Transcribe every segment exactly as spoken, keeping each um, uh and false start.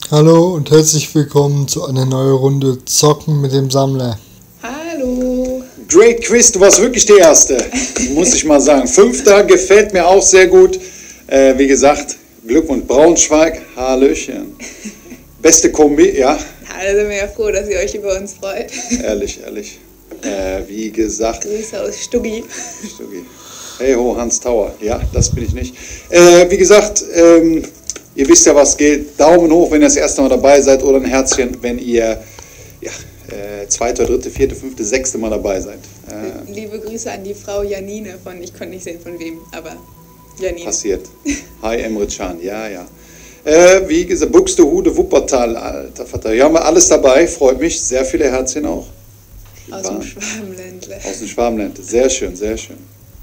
Hallo und herzlich willkommen zu einer neuen Runde Zocken mit dem Sammler. Hallo. Great Quiz, du warst wirklich der Erste, muss ich mal sagen. Fünfter gefällt mir auch sehr gut. Äh, wie gesagt, Glückwunsch Braunschweig, Hallöchen. Beste Kombi, ja. Da sind wir ja froh, dass ihr euch über uns freut. Ehrlich, ehrlich. Äh, wie gesagt. Grüße aus Stuggi. Stuggi. Hey ho, Hans Tauer. Ja, das bin ich nicht. Äh, wie gesagt, ähm, ihr wisst ja, was geht. Daumen hoch, wenn ihr das erste Mal dabei seid, oder ein Herzchen, wenn ihr ja, äh, zweite, dritte, vierte, fünfte, sechste Mal dabei seid. Äh, Liebe Grüße an die Frau Janine von, ich konnte nicht sehen von wem, aber Janine. Passiert. Hi Emre Can, ja, ja. Äh, wie gesagt, Buxtehude, Wuppertal, alter Vater. Hier haben wir alles dabei, freut mich. Sehr viele Herzchen auch. Aus dem Schwabenländle. Aus dem Schwabenländle, sehr schön, sehr schön.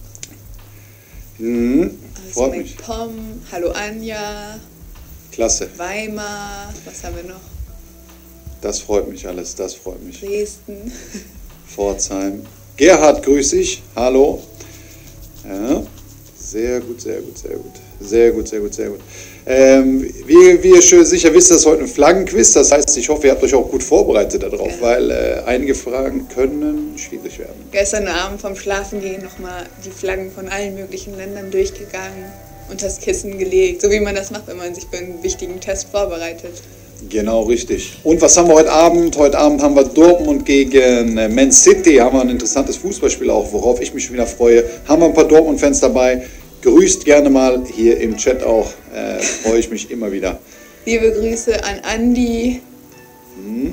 Hm, freut also mich. Pom, hallo Anja. Klasse. Weimar, was haben wir noch? Das freut mich alles, das freut mich. Dresden. Pforzheim. Gerhard, grüß dich, hallo. Ja, sehr gut, sehr gut, sehr gut. Sehr gut, sehr gut, sehr gut. Ähm, wie, wie ihr schon sicher wisst, das ist heute ein Flaggenquiz. Das heißt, ich hoffe, ihr habt euch auch gut vorbereitet darauf, ja. weil äh, einige Fragen können schwierig werden. Gestern Abend vom Schlafengehen nochmal die Flaggen von allen möglichen Ländern durchgegangen, unter das Kissen gelegt, so wie man das macht, wenn man sich für einen wichtigen Test vorbereitet. Genau, richtig. Und was haben wir heute Abend? Heute Abend haben wir Dortmund gegen Man City. Haben wir ein interessantes Fußballspiel auch, worauf ich mich schon wieder freue. Haben wir ein paar Dortmund-Fans dabei. Grüßt gerne mal hier im Chat auch, äh, freue ich mich immer wieder. Liebe Grüße an Andi. Hm.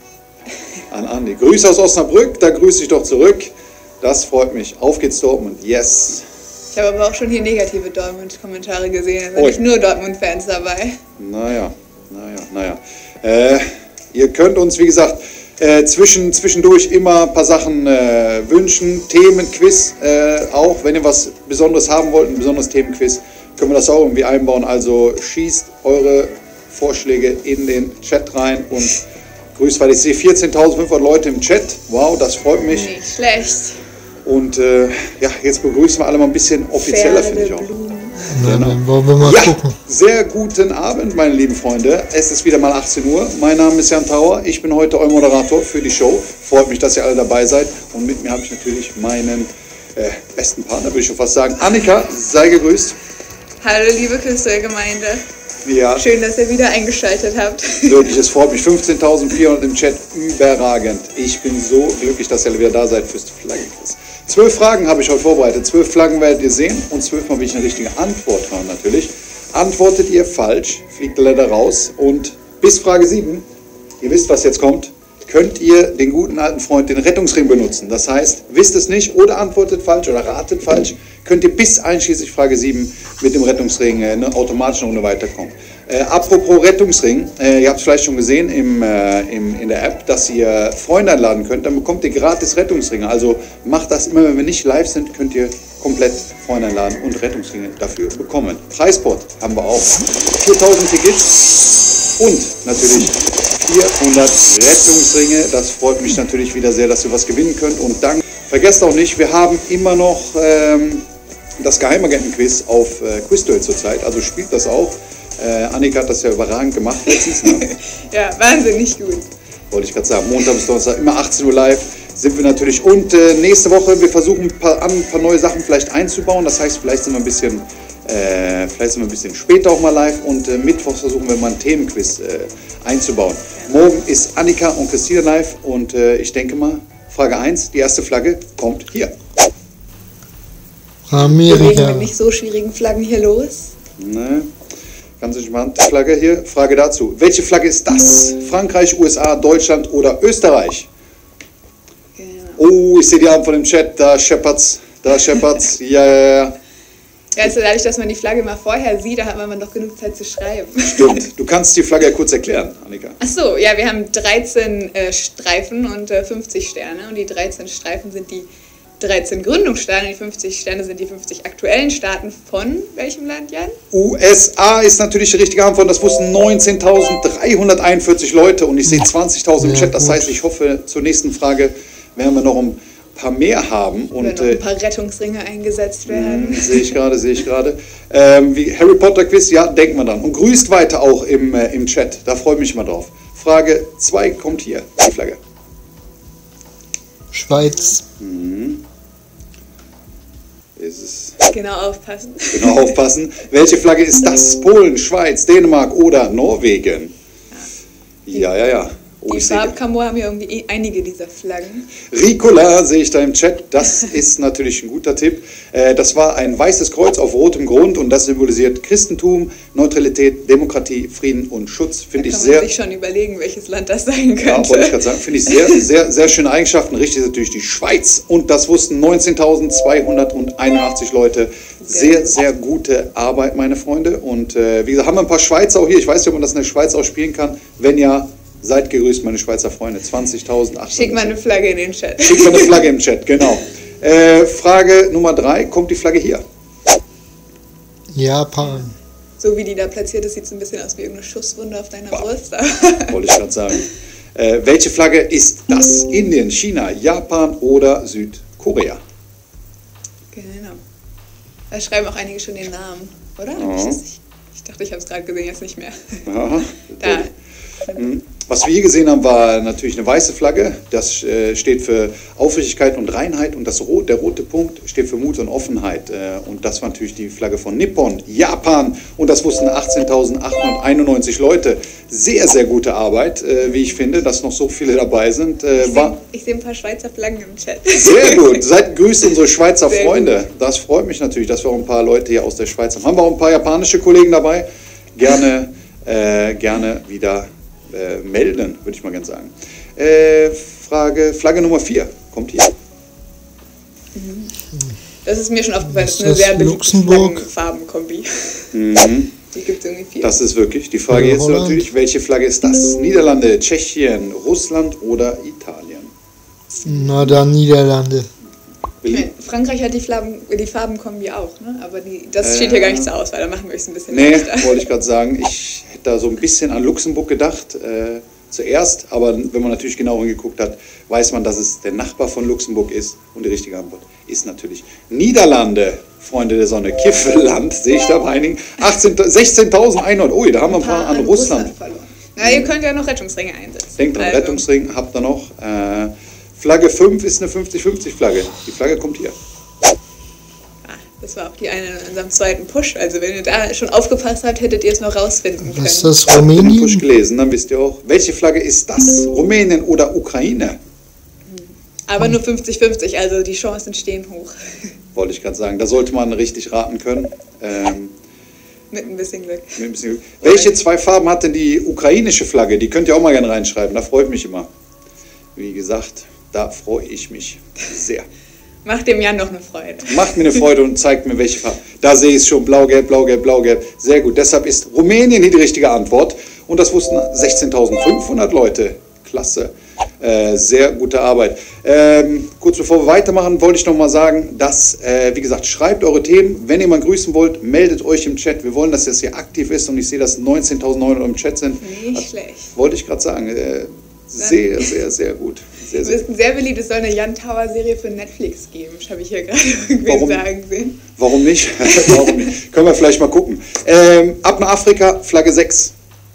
An Andi. Grüße aus Osnabrück, da grüße ich doch zurück. Das freut mich. Auf geht's Dortmund, yes. Ich habe aber auch schon hier negative Dortmund-Kommentare gesehen, also oh. nicht nur Dortmund-Fans dabei. Naja, naja, naja. Äh, ihr könnt uns, wie gesagt, Äh, zwischen, zwischendurch immer ein paar Sachen äh, wünschen, Themenquiz äh, auch, wenn ihr was Besonderes haben wollt, ein besonderes Themenquiz, können wir das auch irgendwie einbauen, also schießt eure Vorschläge in den Chat rein und grüßt, weil ich sehe vierzehntausendfünfhundert Leute im Chat, wow, das freut mich. Nicht schlecht. Und äh, ja, jetzt begrüßen wir alle mal ein bisschen offizieller, finde ich auch. Ja, genau. Dann wollen wir mal ja, gucken. Sehr guten Abend, meine lieben Freunde. Es ist wieder mal achtzehn Uhr. Mein Name ist Jan Tauer. Ich bin heute euer Moderator für die Show. Freut mich, dass ihr alle dabei seid. Und mit mir habe ich natürlich meinen äh, besten Partner, würde ich schon fast sagen. Annika, sei gegrüßt. Hallo, liebe Küstergemeinde. Ja. Schön, dass ihr wieder eingeschaltet habt. Wirklich, es freut mich. fünfzehntausendvierhundert im Chat, überragend. Ich bin so glücklich, dass ihr wieder da seid fürs Flaggenquiz. Zwölf Fragen habe ich heute vorbereitet. Zwölf Flaggen werdet ihr sehen und zwölfmal will ich eine richtige Antwort haben natürlich. Antwortet ihr falsch, fliegt leider raus. Und bis Frage sieben, ihr wisst, was jetzt kommt, könnt ihr den guten alten Freund, den Rettungsring benutzen. Das heißt, wisst es nicht oder antwortet falsch oder ratet falsch, könnt ihr bis einschließlich Frage sieben mit dem Rettungsring äh, eine automatische Runde weiterkommen. Äh, apropos Rettungsring, äh, ihr habt es vielleicht schon gesehen im, äh, im, in der App, dass ihr Freunde einladen könnt, dann bekommt ihr gratis Rettungsringe. Also macht das immer, wenn wir nicht live sind, könnt ihr komplett Freunde einladen und Rettungsringe dafür bekommen. Preispot haben wir auch, viertausend Tickets und natürlich vierhundert Rettungsringe. Das freut mich natürlich wieder sehr, dass ihr was gewinnen könnt. Und dann vergesst auch nicht, wir haben immer noch ähm, das Geheimagenten-Quiz auf äh, Quizduell zurzeit, also spielt das auch. Äh, Annika hat das ja überragend gemacht letztens, ne? Ja, wahnsinnig gut. Wollte ich gerade sagen, Montag bis Donnerstag, immer achtzehn Uhr live sind wir natürlich. Und äh, nächste Woche, wir versuchen ein paar, ein paar neue Sachen vielleicht einzubauen. Das heißt, vielleicht sind wir ein bisschen, äh, vielleicht sind wir ein bisschen später auch mal live. Und äh, Mittwochs versuchen wir mal einen Themenquiz äh, einzubauen. Morgen ist Annika und Christina live. Und äh, ich denke mal, Frage eins, die erste Flagge kommt hier. Amerika. Wir legen mit nicht so schwierigen Flaggen hier los. Ne? Ganz entspannt. Flagge hier. Frage dazu. Welche Flagge ist das? Frankreich, U S A, Deutschland oder Österreich? Genau. Oh, ich sehe die Arme von dem Chat. Da scheppert's. Da scheppert's. Ja, ja, ja. Ja, also dadurch, dass man die Flagge mal vorher sieht, da hat man doch genug Zeit zu schreiben. Stimmt. Du kannst die Flagge ja kurz erklären, Annika. Ach so, ja, wir haben dreizehn äh, Streifen und äh, fünfzig Sterne. Und die dreizehn Streifen sind die dreizehn Gründungssterne, die fünfzig Sterne sind die fünfzig aktuellen Staaten von welchem Land, Jan? U S A ist natürlich die richtige Antwort. Das wussten neunzehntausenddreihunderteinundvierzig Leute und ich sehe zwanzigtausend im Chat. Das heißt, ich hoffe, zur nächsten Frage werden wir noch um paar mehr haben. Und, Wenn noch ein paar Rettungsringe eingesetzt werden. Äh, sehe ich gerade, sehe ich gerade. Ähm, wie Harry Potter Quiz, ja, denkt man dann. Und grüßt weiter auch im, äh, im Chat, da freue ich mich mal drauf. Frage zwei kommt hier, die Flagge. Schweiz. Mhm. Ist es... Genau aufpassen. Genau aufpassen. Welche Flagge ist das? Polen, Schweiz, Dänemark oder Norwegen? Ja, ja, ja. Oh, Die ich sehe- Farbkammer haben ja irgendwie einige dieser Flaggen. Ricola sehe ich da im Chat. Das ist natürlich ein guter Tipp. Äh, Das war ein weißes Kreuz auf rotem Grund und das symbolisiert Christentum, Neutralität, Demokratie, Frieden und Schutz. Da Finde ich kann sehr... man sich schon überlegen, welches Land das sein Ja, könnte. wollte ich gerade sagen. Finde ich sehr, sehr, sehr schöne Eigenschaften. Richtig ist natürlich die Schweiz. Und das wussten neunzehntausendzweihunderteinundachtzig Leute. Sehr, sehr gute Arbeit, meine Freunde. Und äh, wie gesagt, haben wir ein paar Schweizer auch hier. Ich weiß nicht, ob man das in der Schweiz auch spielen kann. Wenn ja, seid gegrüßt, meine Schweizer Freunde. zwanzigtausend. Schick mal eine Flagge in den Chat. Schickt mal eine Flagge im Chat, genau. Äh, Frage Nummer drei. Kommt die Flagge hier? Japan. So wie die da platziert ist, sieht es ein bisschen aus wie irgendeine Schusswunde auf deiner Bah. Brust. Wollte ich gerade sagen. Äh, welche Flagge ist das? Indien, China, Japan oder Südkorea? Genau. Da schreiben auch einige schon den Namen, oder? Ja. Ich, das nicht- ich dachte, ich habe es gerade gesehen, jetzt nicht mehr. Ja, Da. Mhm. Was wir hier gesehen haben, war natürlich eine weiße Flagge. Das äh, steht für Aufrichtigkeit und Reinheit. Und das Rot, der rote Punkt steht für Mut und Offenheit. Äh, und das war natürlich die Flagge von Nippon, Japan. Und das wussten achtzehntausendachthunderteinundneunzig Leute. Sehr, sehr gute Arbeit, äh, wie ich finde, dass noch so viele dabei sind. Äh, Ich war sehe ich seh ein paar Schweizer Flaggen im Chat. sehr gut. Seid grüßt unsere Schweizer Sehr Freunde. Das freut mich natürlich, dass wir auch ein paar Leute hier aus der Schweiz haben. Haben wir auch ein paar japanische Kollegen dabei? Gerne, äh, gerne wieder äh, melden, würde ich mal gerne sagen. Äh, Frage, Flagge Nummer vier kommt hier. Das ist mir schon aufgefallen, das ist eine Ist das sehr beliebte Luxemburg? Farbenkombi. Mhm. Die gibt es irgendwie viel. Das ist wirklich. Die Frage Oder jetzt Holland? natürlich, welche Flagge ist das? Niederlande, Tschechien, Russland oder Italien? Na dann Niederlande. Ich meine, Frankreich hat die Farben, die Farbenkombi auch, ne? Aber die, das steht hier gar nicht zur Auswahl, da machen wir es ein bisschen Nee, leichter. wollte ich gerade sagen. Ich hätte da so ein bisschen an Luxemburg gedacht äh, zuerst, aber wenn man natürlich genau hingeguckt hat, weiß man, dass es der Nachbar von Luxemburg ist. Und die richtige Antwort ist natürlich Niederlande, Freunde der Sonne. Kiffelland, sehe ich da bei einigen. sechzehntausendeinhundert, ui, da haben wir ein paar an Russland. verloren. Na, ihr könnt ja noch Rettungsringe einsetzen. Denkt dran, Also, Rettungsring habt ihr noch. Äh, Flagge fünf ist eine fünfzig fünfzig Flagge. Die Flagge kommt hier. ah, das war auch die eine in unserem zweiten Push. Also wenn ihr da schon aufgepasst habt, hättet ihr es noch rausfinden können. Was ist das, Den Push Rumänien? gelesen, dann wisst ihr auch. Welche Flagge ist das? Rumänien oder Ukraine? Aber nur fünfzig fünfzig, also die Chancen stehen hoch. Wollte ich gerade sagen. Da sollte man richtig raten können. Ähm, Mit ein bisschen Glück. mit ein bisschen Glück. Welche zwei Farben hat denn die ukrainische Flagge? Die könnt ihr auch mal gerne reinschreiben. Da freue ich mich immer. Wie gesagt, da freue ich mich sehr. Macht dem Jan noch eine Freude. Macht mir eine Freude und zeigt mir, welche Farbe. Da sehe ich es schon. Blau-Gelb, Blau-Gelb, Blau-Gelb. Sehr gut. Deshalb ist Rumänien hier die richtige Antwort. Und das wussten sechzehntausendfünfhundert Leute. Klasse. Äh, sehr gute Arbeit. Ähm, kurz bevor wir weitermachen, wollte ich noch mal sagen, dass, äh, wie gesagt, schreibt eure Themen. Wenn ihr mal grüßen wollt, meldet euch im Chat. Wir wollen, dass das hier aktiv ist und ich sehe, dass neunzehntausendneunhundert im Chat sind. Nicht Das schlecht. wollte ich gerade sagen. Äh, sehr, sehr, sehr gut. Sehr, Du sehr bist sehr beliebt, es soll eine Jan Tower-Serie für Netflix geben. Das habe ich hier gerade irgendwie Warum? sagen sehen. Warum nicht? Warum nicht? Können wir vielleicht mal gucken. Ähm, ab nach Afrika, Flagge sechs.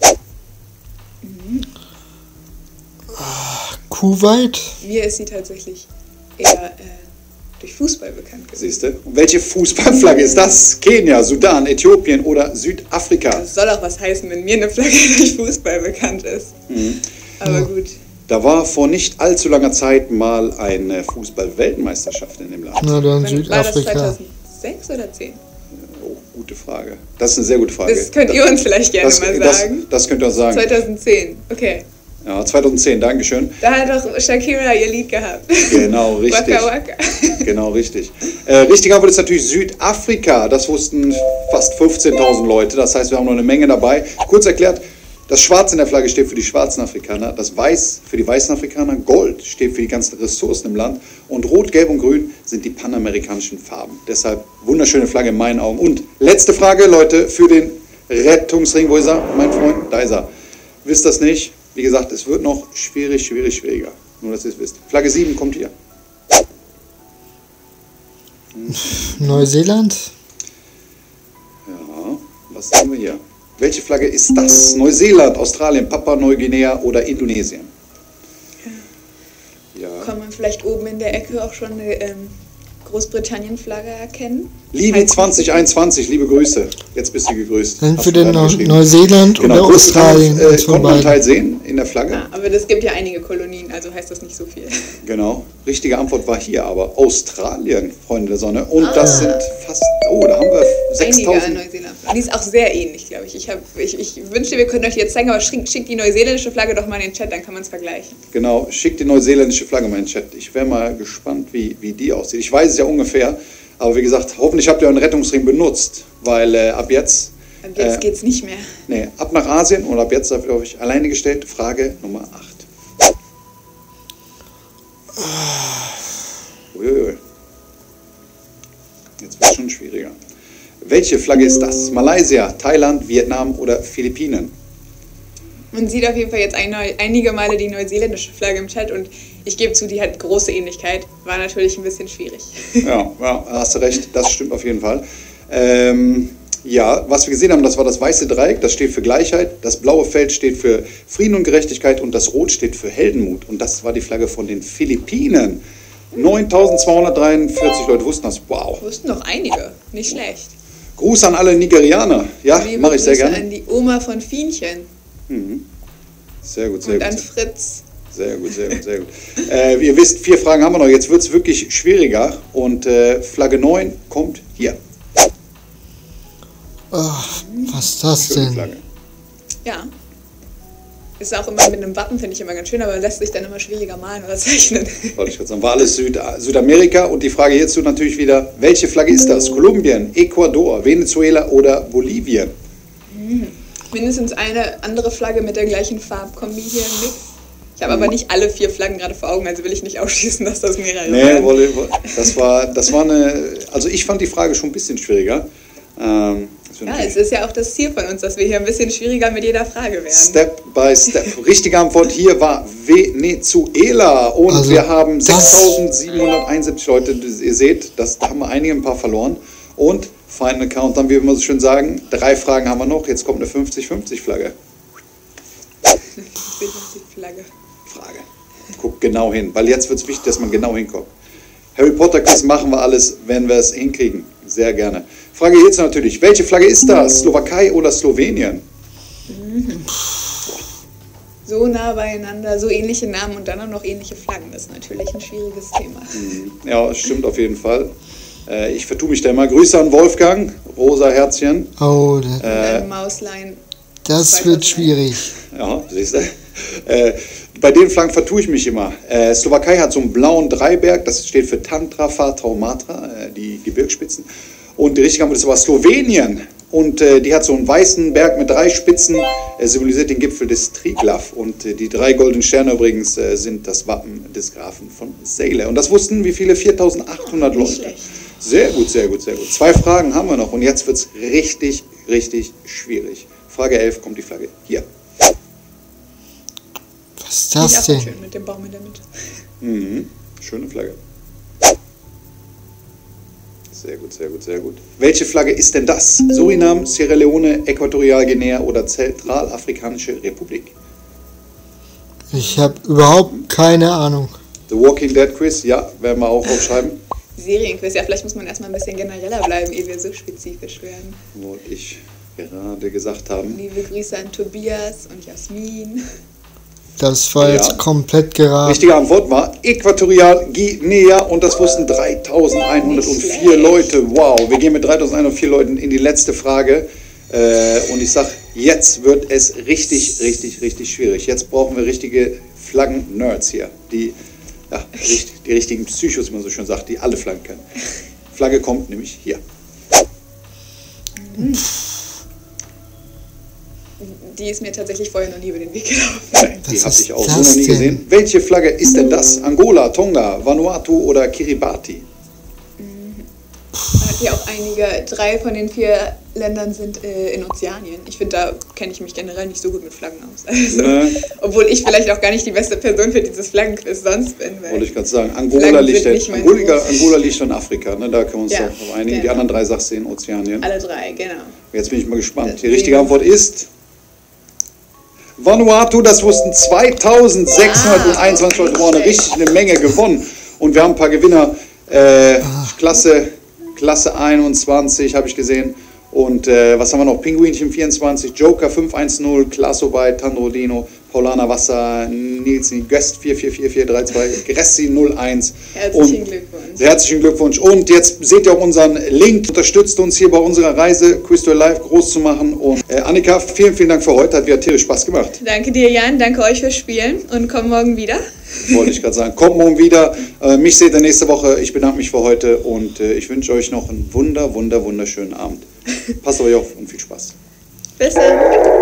Kuwait? Mir ist sie tatsächlich eher äh, durch Fußball bekannt gewesen. Siehst du? Und welche Fußballflagge ist das? Kenia, Sudan, Äthiopien oder Südafrika? Das soll auch was heißen, wenn mir eine Flagge durch Fußball bekannt ist. Mhm. Aber gut. Da war vor nicht allzu langer Zeit mal eine Fußball-Weltmeisterschaft in dem Land. Na dann Wann war das Südafrika. zweitausendsechs oder zehn? Oh, gute Frage. Das ist eine sehr gute Frage. Das könnt ihr uns vielleicht gerne das, mal das, sagen. das könnt ihr uns sagen. zweitausendzehn, okay. Ja, zweitausendzehn, Dankeschön. Da hat doch Shakira ihr Lied gehabt. Genau, richtig. Waka Waka. Genau, richtig. Äh, richtig Antwort ist natürlich Südafrika. Das wussten fast fünfzehntausend Leute. Das heißt, wir haben noch eine Menge dabei. Kurz erklärt, das Schwarz in der Flagge steht für die schwarzen Afrikaner, das Weiß für die weißen Afrikaner, Gold steht für die ganzen Ressourcen im Land und Rot, Gelb und Grün sind die panamerikanischen Farben. Deshalb wunderschöne Flagge in meinen Augen. Und letzte Frage, Leute, für den Rettungsring. Wo ist er, mein Freund? Da ist er. Wisst das nicht? Wie gesagt, es wird noch schwierig, schwierig, schwieriger. Nur, dass ihr es wisst. Flagge sieben kommt hier. Neuseeland? Ja, was haben wir hier? Welche Flagge ist das? Neuseeland, Australien, Papua-Neuguinea oder Indonesien? Ja. Kann man vielleicht oben in der Ecke auch schon eine ähm, Großbritannien-Flagge erkennen? Libi zwanzig einundzwanzig, liebe Grüße. Jetzt bist du gegrüßt. Entweder Neu Neuseeland genau, oder Australien. Äh, konnte man einen Teil sehen in der Flagge. Ah, aber das gibt ja einige Kolonien, also heißt das nicht so viel. Genau. Richtige Antwort war hier aber Australien, Freunde der Sonne. Und ah. das sind fast, oh, da haben wir sechstausend. Einige Neuseeland. Die ist auch sehr ähnlich, glaube ich. Ich, hab, ich. ich wünschte, wir könnten euch jetzt zeigen, aber schickt schick die neuseeländische Flagge doch mal in den Chat, dann kann man es vergleichen. Genau, schickt die neuseeländische Flagge mal in den Chat. Ich wäre mal gespannt, wie, wie die aussieht. Ich weiß es ja ungefähr, aber wie gesagt, hoffentlich habt ihr euren Rettungsring benutzt, weil äh, ab jetzt... Ab jetzt äh, geht es nicht mehr. Nee, ab nach Asien und ab jetzt habt ihr euch alleine gestellt. Frage Nummer acht. Uiuiui. Jetzt wird es schon schwieriger. Welche Flagge ist das? Malaysia, Thailand, Vietnam oder Philippinen? Man sieht auf jeden Fall jetzt ein, einige Male die neuseeländische Flagge im Chat und ich gebe zu, die hat große Ähnlichkeit. War natürlich ein bisschen schwierig. Ja, ja, hast du recht, das stimmt auf jeden Fall. Ähm, ja, was wir gesehen haben, das war das weiße Dreieck, das steht für Gleichheit, das blaue Feld steht für Frieden und Gerechtigkeit und das Rot steht für Heldenmut. Und das war die Flagge von den Philippinen. neuntausendzweihundertdreiundvierzig Leute wussten das. Wow. Wussten noch einige, nicht schlecht. Gruß an alle Nigerianer. Ja, mache ich sehr gerne. An die Oma von Fienchen. Mhm. Sehr gut, sehr und gut. Und an Fritz. Sehr gut, sehr gut, sehr gut. Äh, ihr wisst, vier Fragen haben wir noch. Jetzt wird es wirklich schwieriger. Und äh, Flagge neun kommt hier. Ach, was ist das Schöne denn? Flagge. Ja. Ist auch immer mit einem Wappen, finde ich immer ganz schön, aber lässt sich dann immer schwieriger malen oder zeichnen. Wollte ich gerade sagen, war alles Süd Südamerika. Und die Frage hierzu natürlich wieder, welche Flagge ist das? Kolumbien, Ecuador, Venezuela oder Bolivien? Mhm. Mindestens eine andere Flagge mit der gleichen Farbkombi hier im Mix. Ich habe aber nicht alle vier Flaggen gerade vor Augen, also will ich nicht ausschließen, dass das mehrere Nee, werden. wolle, das war, das war eine, also ich fand die Frage schon ein bisschen schwieriger. Ähm, ja, es ist ja auch das Ziel von uns, dass wir hier ein bisschen schwieriger mit jeder Frage werden. Step by Step. Richtige Antwort hier war Venezuela und also wir haben sechstausendsiebenhunderteinundsiebzig Leute. Ihr seht, das, da haben wir einige ein paar verloren. Und Final Countdown, wie wir immer so schön sagen, drei Fragen haben wir noch. Jetzt kommt eine fünfzig fünfzig Flagge. fünfzig fünfzig Flagge. Frage. Guck genau hin, weil jetzt wird es wichtig, dass man genau hinkommt. Harry Potter Quiz machen wir alles, wenn wir es hinkriegen. Sehr gerne. Frage jetzt natürlich, welche Flagge ist das? Slowakei oder Slowenien? Mhm. So nah beieinander, so ähnliche Namen und dann auch noch ähnliche Flaggen. Das ist natürlich ein schwieriges Thema. Ja, stimmt auf jeden Fall. Äh, ich vertue mich da immer. Grüße an Wolfgang, rosa Herzchen. Oh, das, Äh, Mauslein. das wird schwierig. Ja, siehst du. Äh, bei den Flaggen vertue ich mich immer. Äh, Slowakei hat so einen blauen Dreiberg, das steht für Tantra, Fatra und Matra, äh, die Gebirgsspitzen. Und die richtige Antwort ist aber Slowenien. Und äh, die hat so einen weißen Berg mit drei Spitzen, äh, symbolisiert den Gipfel des Triglav. Und äh, die drei goldenen Sterne übrigens äh, sind das Wappen des Grafen von Sejle. Und das wussten wie viele? viertausendachthundert Leute. Nicht schlecht. Sehr gut, sehr gut, sehr gut. Zwei Fragen haben wir noch und jetzt wird es richtig, richtig schwierig. Frage elf kommt die Flagge hier. Was ist das Sieht auch denn? schön mit dem Baum in der Mitte. Mhm. Schöne Flagge. Sehr gut, sehr gut, sehr gut. Welche Flagge ist denn das? Surinam, Sierra Leone, Äquatorialguinea oder Zentralafrikanische Republik? Ich habe überhaupt keine Ahnung. The Walking Dead Quiz, ja, werden wir auch aufschreiben. Serienquiz, ja, vielleicht muss man erstmal ein bisschen genereller bleiben, ehe wir so spezifisch werden. Wollte ich gerade gesagt haben. Liebe Grüße an Tobias und Jasmin. Das war Ja. jetzt komplett geraten. Richtige Antwort war Äquatorialguinea und das wussten dreitausendeinhundertvier Leute. Wow, wir gehen mit dreitausendeinhundertvier Leuten in die letzte Frage. Äh, und ich sag, jetzt wird es richtig, richtig, richtig schwierig. Jetzt brauchen wir richtige Flaggen-Nerds hier, die, ja, richtig, die richtigen Psychos, wie man so schön sagt, die alle Flaggen können. Flagge kommt nämlich hier. Mhm. Die ist mir tatsächlich vorher noch nie über den Weg gelaufen. Die Was habe ist ich auch so das noch nie denn? gesehen. Welche Flagge ist denn das? Angola, Tonga, Vanuatu oder Kiribati? ja auch einige, drei von den vier Ländern sind äh, in Ozeanien. Ich finde, da kenne ich mich generell nicht so gut mit Flaggen aus. Also, ne? Obwohl ich vielleicht auch gar nicht die beste Person für dieses Flaggenquiz sonst bin. Wollte ich gerade sagen, Angola liegt, ja, Angola, Angola liegt in Afrika, ne? Da können wir uns ja, doch auf einigen. genau. Die anderen drei sagst du in Ozeanien. Alle drei, genau. Jetzt bin ich mal gespannt. Die richtige Antwort ist Vanuatu. Das wussten zweitausendsechshunderteinundzwanzig Leute. Wir haben eine richtig eine Menge gewonnen. Und wir haben ein paar Gewinner. Äh, Klasse, Klasse einundzwanzig habe ich gesehen. Und äh, was haben wir noch? Pinguinchen vierundzwanzig, Joker fünf eins null, Klasso bei Tandrodino, Paulana Wasser, Nilsen Göst vier vier vier vier drei zwei, Gressi null eins. Herzlichen und Glückwunsch. Herzlichen Glückwunsch. Und jetzt seht ihr auch unseren Link. Unterstützt uns hier bei unserer Reise, Quizduell Live groß zu machen. Und äh, Annika, vielen, vielen Dank für heute. Hat wieder tierisch Spaß gemacht. Danke dir, Jan. Danke euch fürs Spielen. Und komm morgen wieder. Wollte ich gerade sagen. Kommt morgen wieder. Äh, mich seht ihr nächste Woche. Ich bedanke mich für heute und äh, ich wünsche euch noch einen wunder, wunder, wunderschönen Abend. Passt auf euch auf und viel Spaß. Bis dann.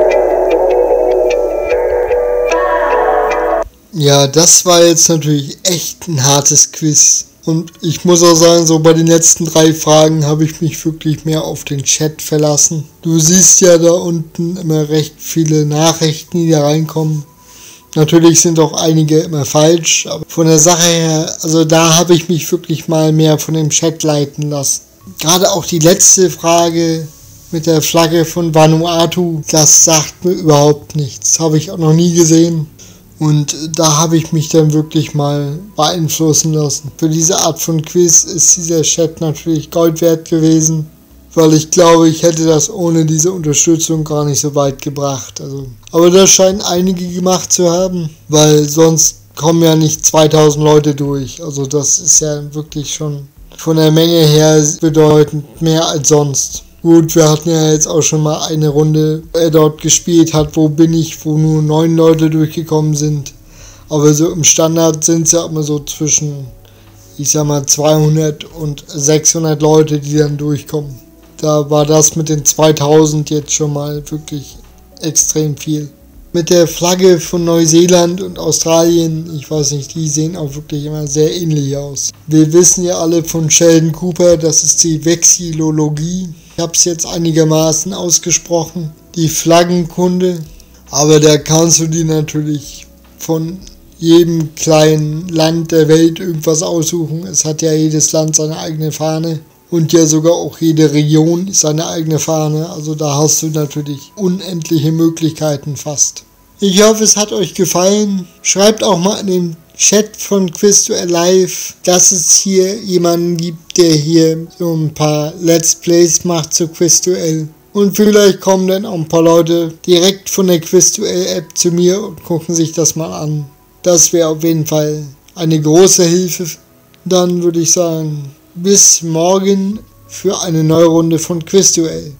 Ja, das war jetzt natürlich echt ein hartes Quiz. Und ich muss auch sagen, so bei den letzten drei Fragen habe ich mich wirklich mehr auf den Chat verlassen. Du siehst ja da unten immer recht viele Nachrichten, die da reinkommen. Natürlich sind auch einige immer falsch, aber von der Sache her, also da habe ich mich wirklich mal mehr von dem Chat leiten lassen. Gerade auch die letzte Frage mit der Flagge von Vanuatu, das sagt mir überhaupt nichts. Habe ich auch noch nie gesehen. Und da habe ich mich dann wirklich mal beeinflussen lassen. Für diese Art von Quiz ist dieser Chat natürlich Gold wert gewesen, weil ich glaube, ich hätte das ohne diese Unterstützung gar nicht so weit gebracht. Also, aber das scheinen einige gemacht zu haben, weil sonst kommen ja nicht zweitausend Leute durch. Also das ist ja wirklich schon von der Menge her bedeutend mehr als sonst. Gut, wir hatten ja jetzt auch schon mal eine Runde, er dort gespielt hat, wo bin ich, wo nur neun Leute durchgekommen sind. Aber so im Standard sind es ja immer so zwischen, ich sag mal, zweihundert und sechshundert Leute, die dann durchkommen. Da war das mit den zweitausend jetzt schon mal wirklich extrem viel. Mit der Flagge von Neuseeland und Australien, ich weiß nicht, die sehen auch wirklich immer sehr ähnlich aus. Wir wissen ja alle von Sheldon Cooper, das ist die Vexillologie. Ich habe es jetzt einigermaßen ausgesprochen, die Flaggenkunde. Aber da kannst du dir natürlich von jedem kleinen Land der Welt irgendwas aussuchen. Es hat ja jedes Land seine eigene Fahne. Und ja sogar auch jede Region seine eigene Fahne. Also da hast du natürlich unendliche Möglichkeiten fast. Ich hoffe, es hat euch gefallen. Schreibt auch mal in den Chat von Quizduell Live, dass es hier jemanden gibt, der hier so ein paar Let's Plays macht zu Quizduell. Und vielleicht kommen dann auch ein paar Leute direkt von der Quizduell-App zu mir und gucken sich das mal an. Das wäre auf jeden Fall eine große Hilfe. Dann würde ich sagen, bis morgen für eine neue Runde von Quizduell.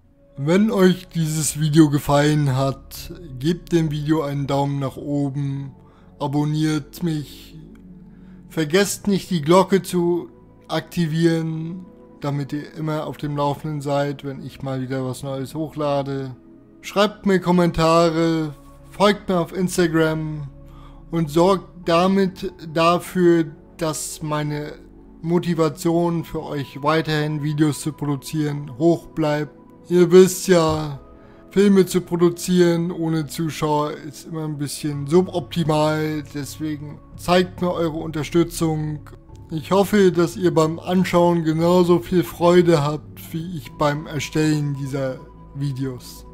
Wenn euch dieses Video gefallen hat, gebt dem Video einen Daumen nach oben, abonniert mich, vergesst nicht die Glocke zu aktivieren, damit ihr immer auf dem Laufenden seid, wenn ich mal wieder was Neues hochlade. Schreibt mir Kommentare, folgt mir auf Instagram und sorgt damit dafür, dass meine Motivation für euch weiterhin Videos zu produzieren hoch bleibt. Ihr wisst ja, Filme zu produzieren ohne Zuschauer ist immer ein bisschen suboptimal, deswegen zeigt mir eure Unterstützung. Ich hoffe, dass ihr beim Anschauen genauso viel Freude habt wie ich beim Erstellen dieser Videos.